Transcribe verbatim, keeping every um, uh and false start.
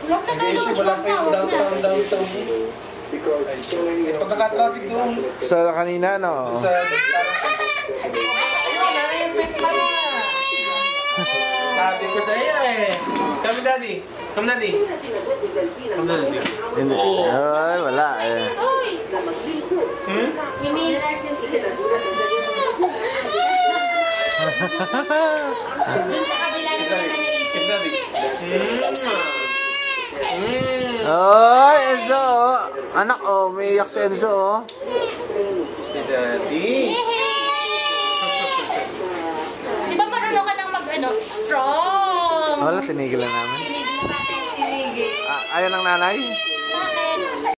Huwag na tayo lunch, Wala huwag pa na, yung huwag na. downtown, downtown. Pagkaka-traffic doon. Sa kanina, no? Sa... Ayun, naipit na na! Sabi ko sa iyo eh. Come daddy. Come daddy. Come daddy. Hindi. Ay, wala eh. Uy! Hmm? Imis. Dun sa kabila na sila na Kiss daddy. Ay, Enzo, oh. Anak, oh. May iyak si Enzo, oh. Kiss ni daddy. Di ba marunong ka nang mag, ano, strong? Wala, tinigilan namin. Tinigil na natin, tinigil. Ah, ayaw ng nanay?